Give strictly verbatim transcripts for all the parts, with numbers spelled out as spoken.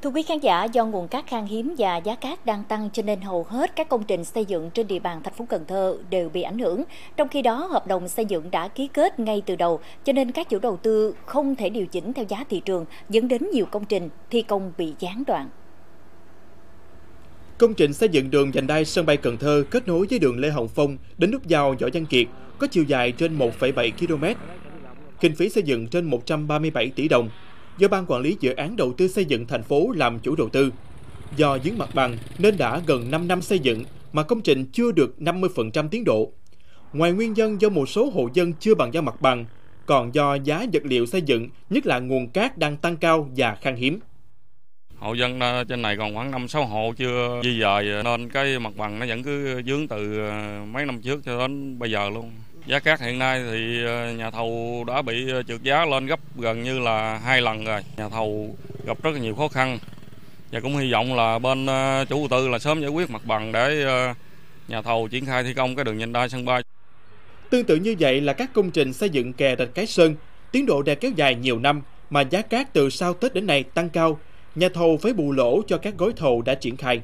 Thưa quý khán giả, do nguồn cát khan hiếm và giá cát đang tăng cho nên hầu hết các công trình xây dựng trên địa bàn thành phố Cần Thơ đều bị ảnh hưởng. Trong khi đó, hợp đồng xây dựng đã ký kết ngay từ đầu, cho nên các chủ đầu tư không thể điều chỉnh theo giá thị trường, dẫn đến nhiều công trình thi công bị gián đoạn. Công trình xây dựng đường vành đai sân bay Cần Thơ kết nối với đường Lê Hồng Phong đến nút giao Võ Văn Kiệt có chiều dài trên một phẩy bảy ki lô mét. Kinh phí xây dựng trên một trăm ba mươi bảy tỷ đồng, do Ban Quản lý Dự án Đầu tư Xây dựng thành phố làm chủ đầu tư. Do vướng mặt bằng nên đã gần năm năm xây dựng mà công trình chưa được năm mươi phần trăm tiến độ. Ngoài nguyên nhân do một số hộ dân chưa bàn giao mặt bằng, còn do giá vật liệu xây dựng, nhất là nguồn cát đang tăng cao và khan hiếm. Hộ dân trên này còn khoảng năm sáu hộ chưa di dời nên cái mặt bằng nó vẫn cứ vướng từ mấy năm trước cho đến bây giờ luôn. Giá cát hiện nay thì nhà thầu đã bị trượt giá lên gấp gần như là hai lần rồi. Nhà thầu gặp rất là nhiều khó khăn và cũng hy vọng là bên chủ đầu tư là sớm giải quyết mặt bằng để nhà thầu triển khai thi công cái đường vành đai sân bay. Tương tự như vậy là các công trình xây dựng kè rạch Cái Sơn, tiến độ đã kéo dài nhiều năm mà giá cát từ sau Tết đến nay tăng cao, nhà thầu phải bù lỗ cho các gói thầu đã triển khai.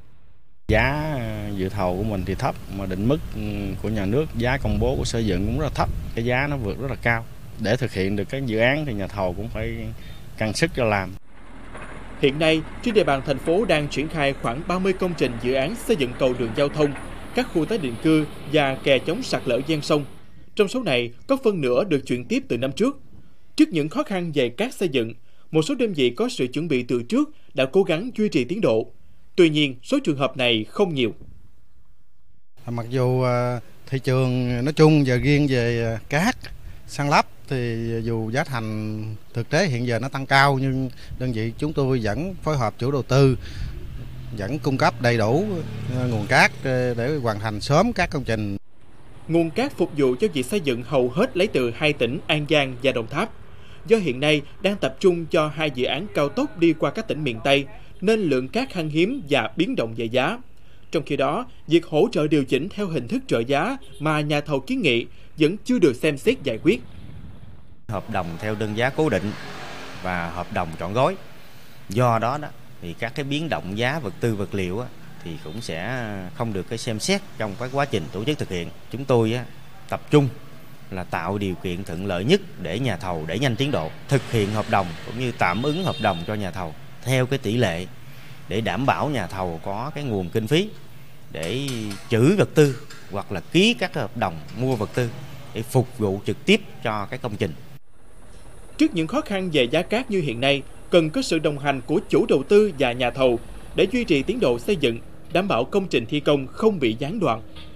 Giá dự thầu của mình thì thấp, mà định mức của nhà nước, giá công bố của xây dựng cũng rất là thấp, cái giá nó vượt rất là cao. Để thực hiện được cái dự án thì nhà thầu cũng phải căng sức cho làm. Hiện nay, trên địa bàn thành phố đang triển khai khoảng ba mươi công trình dự án xây dựng cầu đường giao thông, các khu tái định cư và kè chống sạt lở ven sông. Trong số này, có phân nửa được chuyển tiếp từ năm trước. Trước những khó khăn về cát xây dựng, một số đơn vị có sự chuẩn bị từ trước đã cố gắng duy trì tiến độ. Tuy nhiên, số trường hợp này không nhiều. Mặc dù thị trường nói chung và riêng về cát, san lấp thì dù giá thành thực tế hiện giờ nó tăng cao, nhưng đơn vị chúng tôi vẫn phối hợp chủ đầu tư, vẫn cung cấp đầy đủ nguồn cát để hoàn thành sớm các công trình. Nguồn cát phục vụ cho việc xây dựng hầu hết lấy từ hai tỉnh An Giang và Đồng Tháp. Do hiện nay đang tập trung cho hai dự án cao tốc đi qua các tỉnh miền Tây, nên lượng cát khan hiếm và biến động về giá. Trong khi đó, việc hỗ trợ điều chỉnh theo hình thức trợ giá mà nhà thầu kiến nghị vẫn chưa được xem xét giải quyết. Hợp đồng theo đơn giá cố định và hợp đồng trọn gói. Do đó, đó thì các cái biến động giá vật tư vật liệu thì cũng sẽ không được cái xem xét trong cái quá trình tổ chức thực hiện. Chúng tôi tập trung là tạo điều kiện thuận lợi nhất để nhà thầu đẩy nhanh tiến độ, thực hiện hợp đồng cũng như tạm ứng hợp đồng cho nhà thầu theo cái tỷ lệ để đảm bảo nhà thầu có cái nguồn kinh phí để trữ vật tư hoặc là ký các hợp đồng mua vật tư để phục vụ trực tiếp cho cái công trình. Trước những khó khăn về giá cát như hiện nay, cần có sự đồng hành của chủ đầu tư và nhà thầu để duy trì tiến độ xây dựng, đảm bảo công trình thi công không bị gián đoạn.